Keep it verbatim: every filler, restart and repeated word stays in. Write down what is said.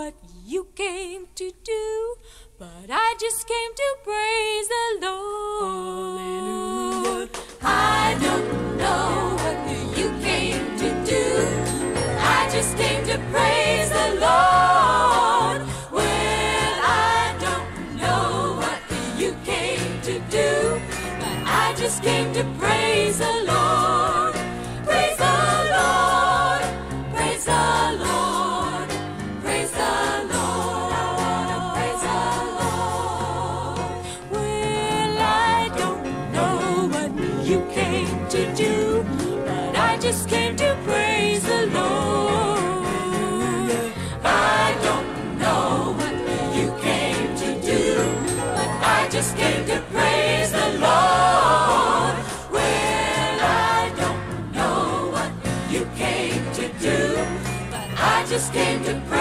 what you came to do, but I just came to praise the Lord. I don't know what you came to do, but I just came to praise the Lord. Well, I don't know what you came to do, but I just came to praise the Lord. Praise the Lord, praise the Lord, praise the Lord. I want to praise the Lord. Well, I don't know what you came to do, but I just came to praise the Lord. I don't know what you came to do, but I just came to praise the Lord. Well, I don't know what you came to do, but I just came to praise